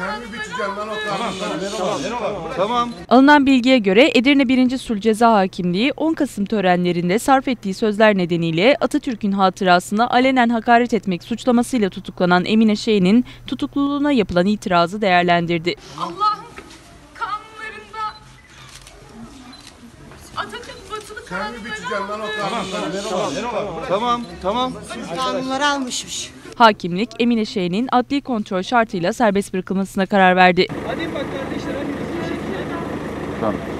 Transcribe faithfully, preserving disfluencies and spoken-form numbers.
Sen mi biteceksin lan o kanunları? Tamam. Tamam. Alınan bilgiye göre Edirne birinci Sulh Ceza Hakimliği on Kasım törenlerinde sarf ettiği sözler nedeniyle Atatürk'ün hatırasına alenen hakaret etmek suçlamasıyla tutuklanan Emine Şeyh'in tutukluluğuna yapılan itirazı değerlendirdi. Allah'ın kanunlarında Atatürk batılı Sen mi kanunları biteceksin lan o kanunları? Tamam. Tamam. Kanunları almışmış. Hakimlik Emine Şeyh'in adli kontrol şartıyla serbest bırakılmasına karar verdi. Hadi bak kardeşler, hadi hızlı bir şekilde. Tamam.